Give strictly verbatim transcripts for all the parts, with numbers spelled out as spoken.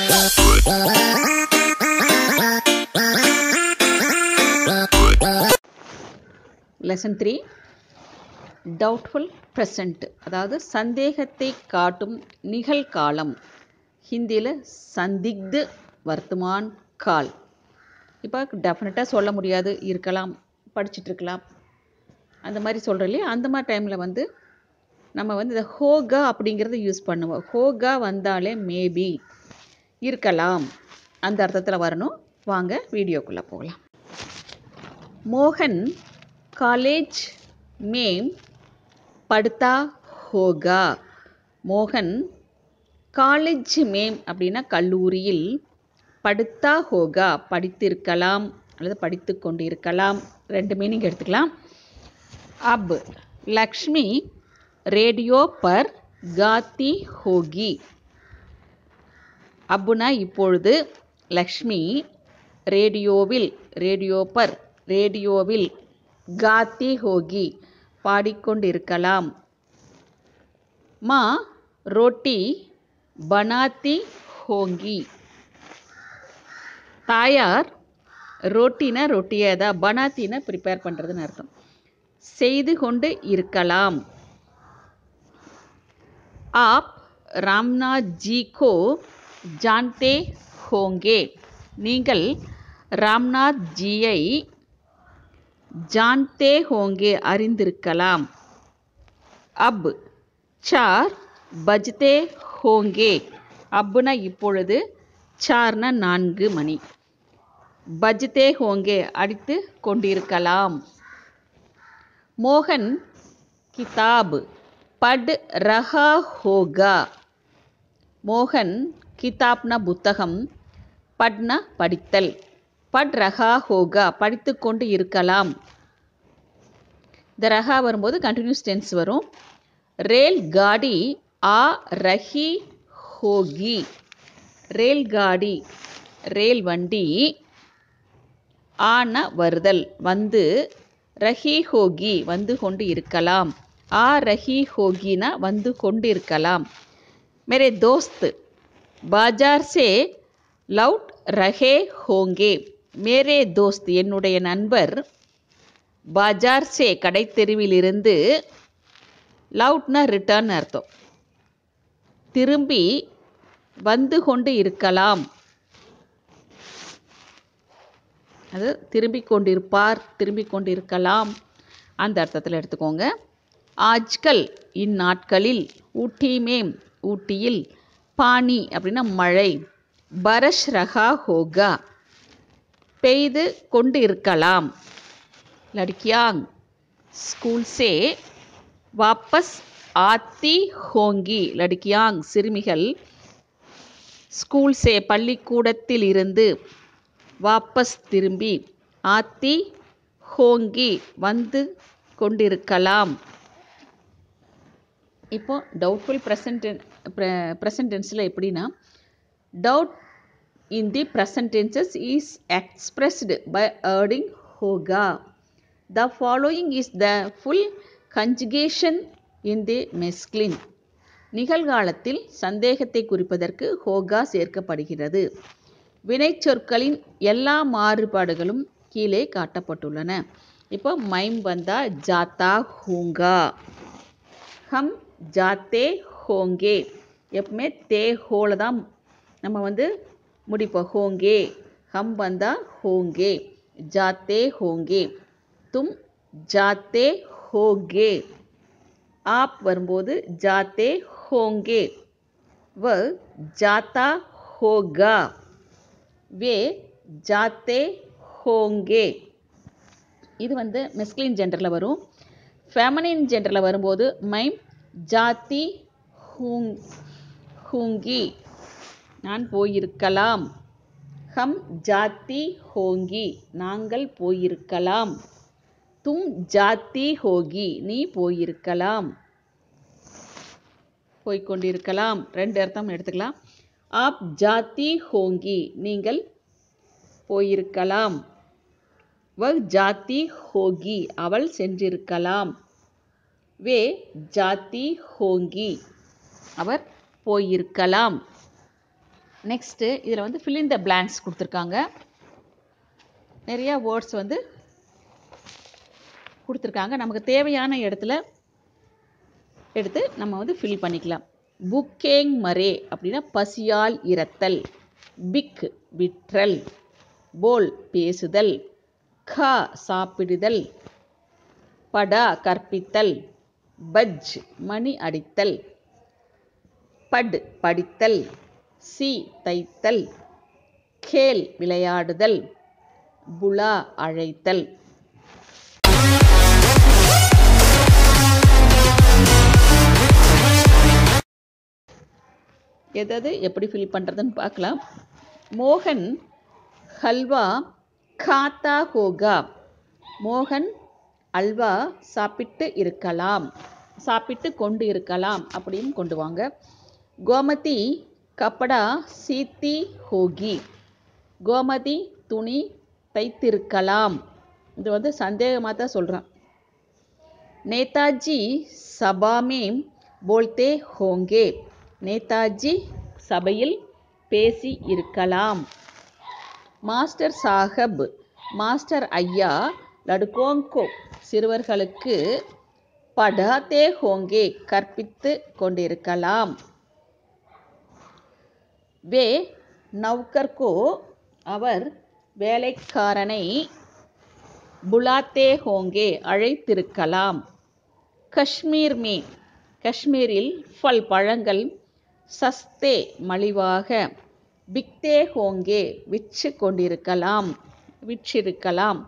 Lesson three, doubtful present, அதாவது சந்தேகத்தை காட்டும் நிகழ்காலம். ஹிந்தியில் சந்திக்து வர்த்தமான் கால். இப்போ டெஃபினட்டாக சொல்ல முடியாது, இருக்கலாம், படிச்சுட்டு இருக்கலாம், அந்த மாதிரி சொல்கிறோம் இல்லையா. அந்த மாதிரி டைமில் வந்து நம்ம வந்து இந்த ஹோகா அப்படிங்கிறத யூஸ் பண்ணுவோம். ஹோகா வந்தாலே மேபி, இருக்கலாம், அந்த அர்த்தத்தில் வரணும். வாங்க வீடியோக்குள்ளே போகலாம். மோகன் कॉलेज में पढ़ता होगा. மோகன் காலேஜ் மேம் அப்படின்னா கல்லூரியில், படுத்தா ஹோகா படித்திருக்கலாம் அல்லது படித்து கொண்டிருக்கலாம், ரெண்டு மீனிங் எடுத்துக்கலாம். அப் லக்ஷ்மி ரேடியோ பர் காத்தி ஹோகி. அப்புனா இப்பொழுது, லக்ஷ்மி ரேடியோவில், ரேடியோ பர் ரேடியோவில், காத்தி ஹோகி பாடிக்கொண்டிருக்கலாம். மா ரோட்டி பனாத்தி ஹோங்கி. தாயார் ரோட்டினா ரொட்டியதா, பனாத்தினா ப்ரிப்பேர் பண்ணுறதுன்னு அர்த்தம், செய்து கொண்டு இருக்கலாம். ஆப் ராம்நாத் ஜி கோ ஜான்தே ஹோங்கே. நீங்கள் ராம்நாத் ஜியை ஜான்தே ஹோங்கே அறிந்திருக்கலாம். அப் சார் பஜ்தே ஹோங்கே. அப்புனா இப்பொழுது, சார்னா நான்கு மணி, பஜ்தே ஹோங்கே அடித்து கொண்டிருக்கலாம். மோகன் கிதாப் பட் ரஹா ஹோகா. மோகன் கிதாப்னா புத்தகம், பட்னா படித்தல், பட் ரஹா ஹோகா படித்து கொண்டு இருக்கலாம். இந்த ரஹா வரும்போது கண்டினியூஸ் டென்ஸ் வரும். ரேல் காடி ஆ ரஹி ஹோகி. ரேல் காடி ரேல் வண்டி, ஆன வருதல் வந்து, ரஹி ஹோகி வந்து கொண்டு இருக்கலாம். ஆ ரஹி ஹோகினா வந்து கொண்டு இருக்கலாம். மேரே தோஸ்த் பாஜார் சே லவுட் ரஹே ஹோங்கே. மேரே தோஸ்த் என்னுடைய நண்பர், பாஜார் சே கடைத்தெருவிலிருந்து, லவுட்னா ரிட்டர்ன் அர்த்தம், திரும்பி வந்து கொண்டு இருக்கலாம். அது திரும்பிக் கொண்டிருப்பார், திரும்பிக் கொண்டிருக்கலாம், அந்த அர்த்தத்தில் எடுத்துக்கோங்க. ஆஜ்கல் இந்நாட்களில், ஊட்டி மேம் ஊட்டியில், பானி அப்படின்னா மழை, பரஷ் ரஹா ஹோகா பெய்து கொண்டு இருக்கலாம். லட்கியாங் ஸ்கூல் சே வாபஸ் ஆத்தி ஹோங்கி. லட்கியாங் சிறுமிகள், ஸ்கூல் சே பள்ளிக்கூடத்தில் இருந்து, வாபஸ் திரும்பி, ஆத்தி ஹோங்கி வந்து கொண்டிருக்கலாம். இப்போ டவுட்ஃபுல் ப்ரெசன்ட் ப்ரெசன்ட் டென்ஸில் எப்படின்னா, doubt in the present tenses is expressed by adding hoga. The following is the full conjugation in the masculine. நிகழ்காலத்தில் சந்தேகத்தை குறிப்பதற்கு ஹோகா சேர்க்கப்படுகிறது. வினைச்சொற்களின் எல்லா மாறுபாடுகளும் கீழே காட்டப்பட்டுள்ளன. இப்போ மைம் வந்தா ஜாத்தா ஹூங்கா, ஹம் ஜாத்தே ஹோங்கே. எப்பவுமே தே ஹோல தான் நம்ம வந்து முடிப்போம். ஹோங்கே, ஹம் வந்தா ஹோங்கே, ஜாத்தே ஹோங்கே, தும் ஜாத்தே ஹோगे, ஆப் வரும்போது ஜாத்தே ஹோங்கே, வ ஜாத்தா ஹோகா, வே ஜாத்தே ஹோங்கே. இது வந்து மெஸ்குலின் ஜெண்டரில் வரும். ஃபெமினின் ஜெண்டரில் வரும்போது மைம் ஜாத்தி ஹூங் ஹூங்கி, நான் போயிருக்கலாம். ஹம் ஜாத்தி ஹோங்கி, நாங்கள் போயிருக்கலாம். தும் ஜாத்தி ஹோகி, நீ போயிருக்கலாம், போய்கொண்டிருக்கலாம். ரெண்டு அர்த்தம் எடுத்துக்கலாம். ஆப் ஜாத்தி ஹோங்கி, நீங்கள் போயிருக்கலாம். வ ஜாத்தி ஹோகி, அவள் சென்றிருக்கலாம். வே ஜாத்தி ஹோங்கி, அவர் போயிருக்கலாம். நெக்ஸ்ட்டு இதில் வந்து fill in the blanks கொடுத்துருக்காங்க. நிறையா வேர்ட்ஸ் வந்து கொடுத்துருக்காங்க. நமக்கு தேவையான இடத்துல எடுத்து நம்ம வந்து ஃபில் பண்ணிக்கலாம். புக்கேங் மரே அப்படின்னா பசியால் இறத்தல். பிக் விற்றல். போல் பேசுதல். கா சாப்பிடுதல். படா கற்பித்தல். பஜ் மணி அடித்தல். பட் படித்தல். சி தைத்தல். கேல் விளையாடுதல். புலா அழைத்தல். எதாவது எப்படி ஃபில் பண்ணுறதுன்னு பார்க்கலாம். மோகன் ஹல்வா காத்தா ஹோகா. மோகன் அல்வா சாப்பிட்டு இருக்கலாம், சாப்பிட்டு கொண்டு இருக்கலாம் அப்படின்னு கொண்டு வாங்க. கோமதி கப்படா சீத்தி ஹோகி. கோமதி துணி தைத்திருக்கலாம். இது வந்து சந்தேகமாக தான் சொல்கிறேன். நேதாஜி சபாமே போல்தே ஹோங்கே. நேதாஜி சபையில் பேசி இருக்கலாம். மாஸ்டர் சாஹப் மாஸ்டர் ஐயா லடுகோங்கோ சிறுவர்களுக்கு படாத்தே ஹோங்கே கற்பித்து கொண்டிருக்கலாம். வே நௌகர்கோ அவர் வேலைக்காரனை புலாத்தே ஹோங்கே அழைத்திருக்கலாம். காஷ்மீர் மே காஷ்மீரில் ஃபல் பழங்கள் சஸ்தே மலிவாக பிக்தே ஹோங்கே விற்று கொண்டிருக்கலாம் விற்றிருக்கலாம்.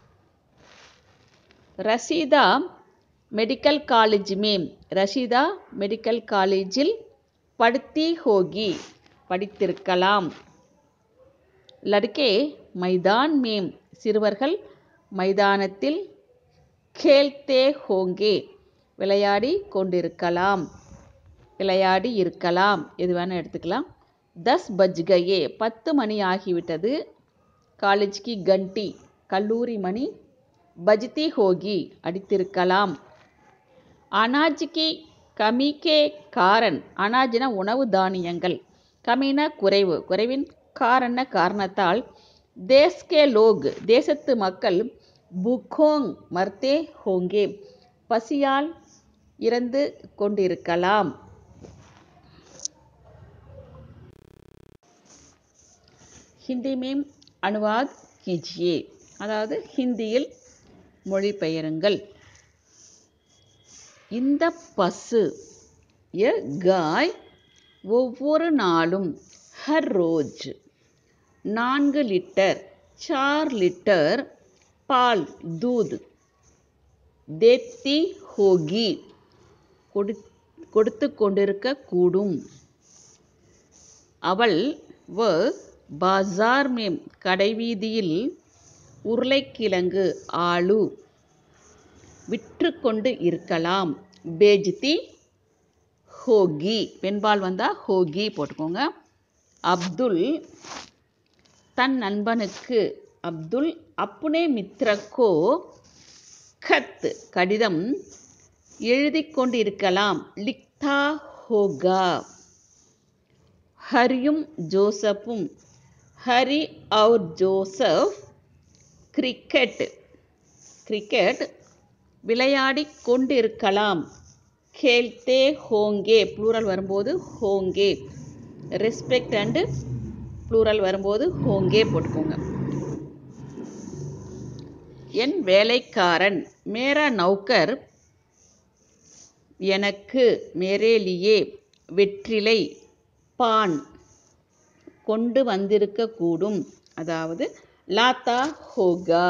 ரஷீதா மெடிக்கல் காலேஜ் மேம் ரஷீதா மெடிக்கல் காலேஜில் படுத்தி ஹோகி படித்திருக்கலாம். லடுக்கே மைதான் மேம் சிறுவர்கள் மைதானத்தில் கேல்தே ஹோங்கே விளையாடி கொண்டிருக்கலாம் விளையாடி இருக்கலாம். எது வேணால் எடுத்துக்கலாம். தஸ் பஜ் கயே பத்து மணி ஆகிவிட்டது. காலேஜ் கி கண்டி கல்லூரி மணி பஜ்தி ஹோகி அடித்திருக்கலாம். அனாஜ் கி கமி கே காரன் அனாஜ்னா உணவு தானியங்கள், கமினா குறைவு, குறைவின் காரண காரணத்தால் தேஸ் கே லோக் தேசத்து மக்கள் புக்கோங் மர்தே ஹோங்கே பசியால் இறந்து கொண்டிருக்கலாம். ஹிந்தி மேம் அனுவாத் கீஜியே அதாவது ஹிந்தியில் மொழிபெயருங்கள். இந்த பசு ய காய் ஒவ்வொரு நாளும் ஹர் ரோஜ் நான்கு லிட்டர் சார் லிட்டர் பால் தூத் தேத்தி ஹோகி கொடு கொடுத்து கொண்டிருக்க கூடும். அவள் வ பாசார் மேம் கடைவீதியில் உருளைக்கிழங்கு ஆலு விற்று கொண்டு இருக்கலாம். பேஜ்தி ஹோகி பெண்பால் வந்தால் ஹோகி போட்டுக்கோங்க. அப்துல் தன் நண்பனுக்கு அப்துல் அப்புனே மித்ரக்கோ கத் கடிதம் எழுதி கொண்டிருக்கலாம். லிக்தா ஹோகா. ஹரியும் ஜோசப்பும் ஹரி और ஜோசப் கிரிக்கெட் கிரிக்கெட் விளையாடி கொண்டிருக்கலாம். கேல்தே ஹோங்கே ப்ளூரல் வரும்போது ஹோங்கே, ரெஸ்பெக்ட் அண்டு ப்ளூரல் வரும்போது ஹோங்கே போட்டுக்கோங்க. என் வேலைக்காரன் மேரா நௌக்கர் எனக்கு மேரேலியே வெற்றிலை பான் கொண்டு வந்திருக்க கூடும். அதாவது லாத்தா ஹோகா.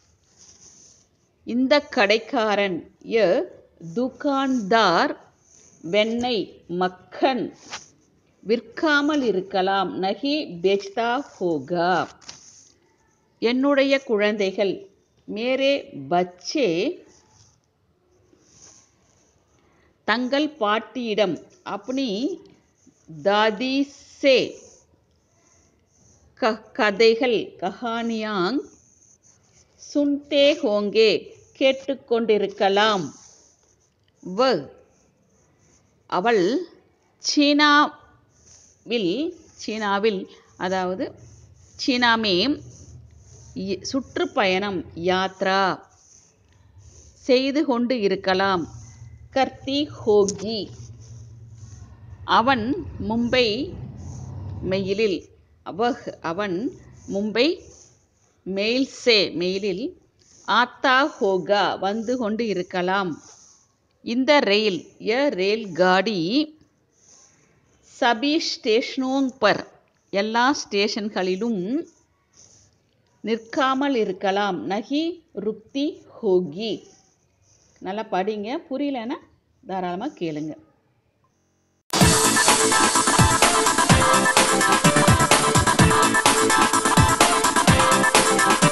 இந்த கடைக்காரன் ய துகான்தார் வெண்ணெய் மக்கன் விற்காமல் இருக்கலாம். நஹி பேச்தா ஹோகா. என்னுடைய குழந்தைகள் மேரே பச்சே தங்கள் பாட்டியிடம் அப்னி தாதி சே கதைகள் கஹானியாங் சுன்தே ஹோங்கே கேட்டுக்கொண்டிருக்கலாம். வ அவள் சீனாவில் சீனாவில் அதாவது சீனா में சுற்றுப்பயணம் யாத்ரா செய்து கொண்டு இருக்கலாம். கர்த்தி ஹோகி. அவன் மும்பை மெயிலில் வஹ் அவன் மும்பை மெயில் சே மெயிலில் ஆத்தா ஹோகா வந்து கொண்டு இருக்கலாம். இந்த ரயில் ய ரேல் காடி சபி ஸ்டேஷனோं பர் எல்லா ஸ்டேஷன்களிலும் நிற்காமல் இருக்கலாம். நஹி ருக்தி ஹோகி. நல்லா படிங்க. புரியலன்னா தாராளமாக கேளுங்க.